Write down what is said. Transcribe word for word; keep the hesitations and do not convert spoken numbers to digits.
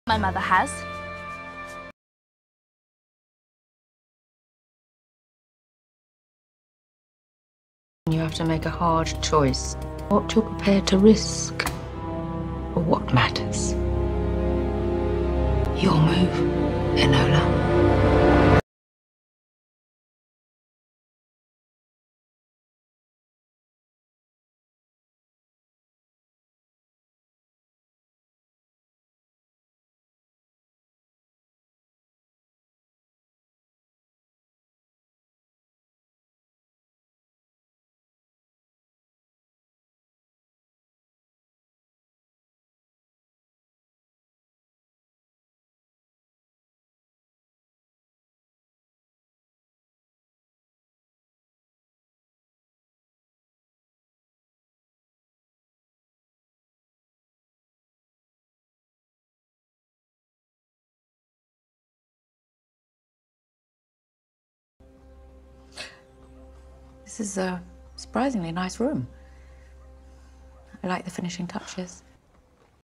My mother has. You have to make a hard choice. What you're prepared to risk, or what matters. Your move, Enola. This is a surprisingly nice room. I like the finishing touches.